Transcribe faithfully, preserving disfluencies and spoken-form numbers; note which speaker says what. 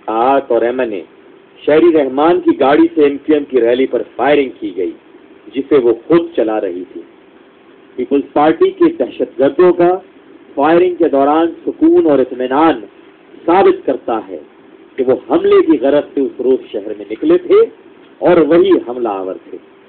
Speaker 1: इत्तेहाद और M N A शहरी रहमान की गाड़ी से एम क्यू एम की रैली पर फायरिंग की गई, जिसे वो खुद चला रही थी। पीपुल्स पार्टी के दहशतगर्दों का फायरिंग के दौरान सुकून और इत्मीनान साबित करता है कि वो हमले की गरज से उस रोज शहर में निकले थे और वही हमलावर थे।